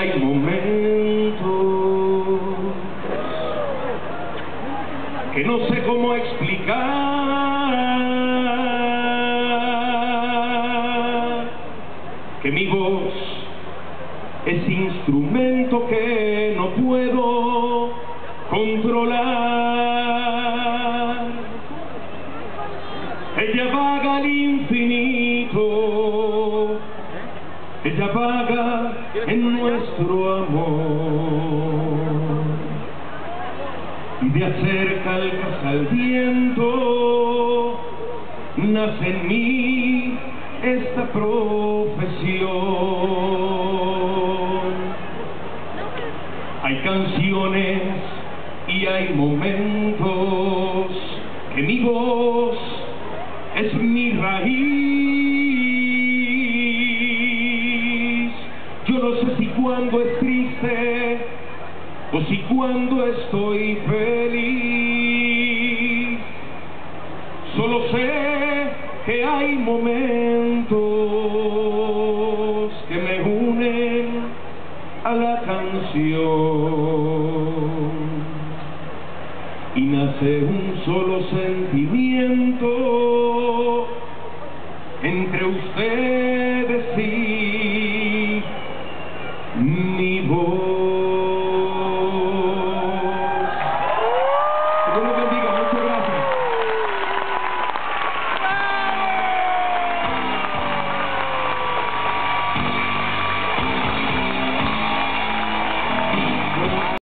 hay momentos que no sé cómo explicar, que mi voz es instrumento que no puedo controlar. Ella vaga al infinito, ella vaga en nuestro amor, y de acerca alcanza el viento, nace en mí esta profesión. Hay canciones y hay momentos que mi voz es mi raíz. Yo no sé si cuando es triste o si cuando estoy feliz. Solo sé que hay momentos